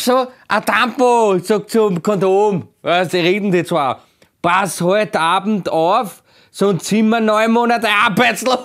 so, ein Tampon, sagt zum Kondom. Sie reden die zwar. Pass heute Abend auf, sonst sind wir 9 Monate arbeitslos.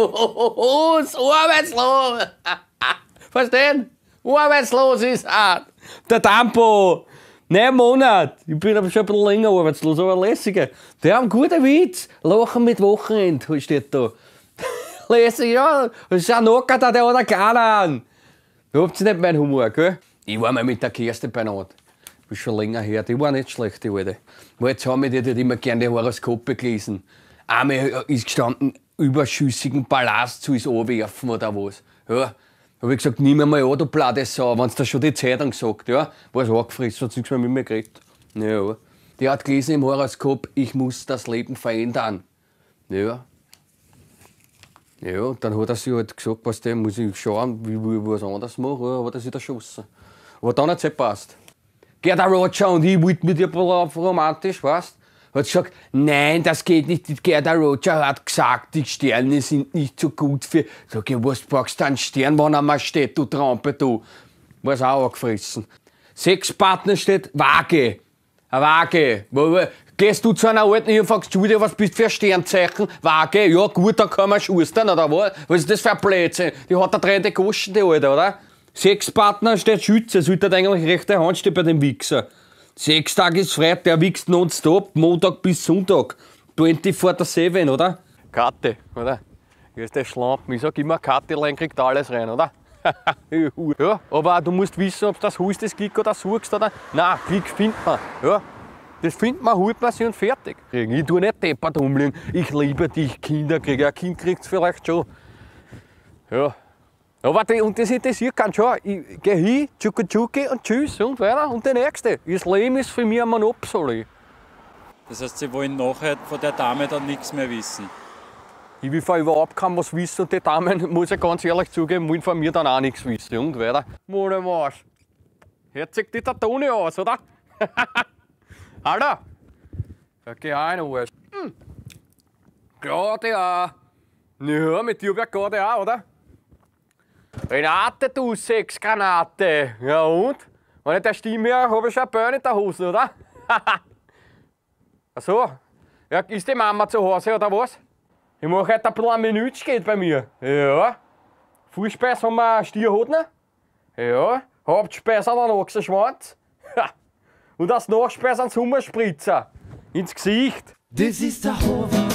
Arbeitslos. Verstehen? Arbeitslos ist hart. Der Tampon. 9 Monate. Ich bin aber schon ein bisschen länger arbeitslos, aber lässiger. Die haben guten Witz. Lachen mit Wochenende, steht da. Lässig, ja. Das ist ein Nocker, der hat einen Kanan. Du habt nicht meinen Humor, gell? Ich war mal mit der Kerstin beieinander. Das ist schon länger her. Die war nicht schlecht, die Alte. Weil jetzt haben wir die immer gerne die Horoskope gelesen. Einmal ist gestanden, überschüssigen Ballast zu werfen oder was. Ja. Hab ich gesagt, nimm mal an, du blöde Sau, wenn du schon die Zeitung sagt, ja. War es angefressen, hat nichts mehr mit mir geredet. Ja. Die hat gelesen im Horoskop, ich muss das Leben verändern. Ja. Ja, und dann hat er sich halt gesagt, was der muss ich schauen, wie ich was anderes mache, ja, aber das ist erschossen. Aber dann hat es nicht gepasst. Gerda Roger und ich wollten mit ihr romantisch, weißt du? Hat gesagt, nein, das geht nicht. Die Gerda Roger hat gesagt, die Sterne sind nicht so gut für. Sag ich, was brauchst du einen Stern, wenn er mal steht, du Trampe, du? War's auch angefressen. Sexpartner steht Waage. Eine Waage. Gehst du zu einer alten hier und fragst, Julia, was bist du für ein Sternzeichen? Waage, ja gut, dann kann man schustern, oder was? Was ist das für ein Blödsinn? Die hat eine drehende Goschen, die Alte, oder? Sexpartner steht Schütze, sollte eigentlich rechte Hand stehen bei dem Wichser. 6 Tage ist frei, der wichst nonstop, Montag bis Sonntag. 24/7, oder? Karte, oder? Hier ist der Schlampen. Ich sag immer, Karte kriegt alles rein, oder? Ja, aber du musst wissen, ob das Haus das Glück oder suchst, oder? Nein, Glück findet man. Ja. Das findet man, holt man sich und fertig. Ich tue nicht deppert rumliegen. Ich liebe dich, Kinder kriege. Ein Kind kriegt's vielleicht schon. Ja. Aber das interessiert keinen schon. Ich gehe hin, tschuki tschuki und tschüss und weiter. Und der Nächste. Das Leben ist für mich ein Monopoly. Das heißt, Sie wollen nachher von der Dame dann nichts mehr wissen? Ich will von überhaupt kaum was wissen und die Damen, muss ich ganz ehrlich zugeben, wollen von mir dann auch nichts wissen. Und weiter. Mone Marsch. Jetzt sieht die der Toni aus, oder? Alter! Da geh auch in Arsch. Gerade auch. Ja, mit dir wird gerade auch, oder? Renate, du Sexgranate. Ja und? Wenn ich der Stimme höre, habe ich schon ein Bein in der Hose, oder? Ach so. Ja, ist die Mama zu Hause, oder was? Ich mache heute ein bisschen ein Minütsch, geht bei mir. Ja. Vorspeise haben wir Stierhodner. Ja. Hauptspeise einen Ochsenschwanz. Und als Nachspeise einen Sommerspritzer. Ins Gesicht. Das ist der Hofer.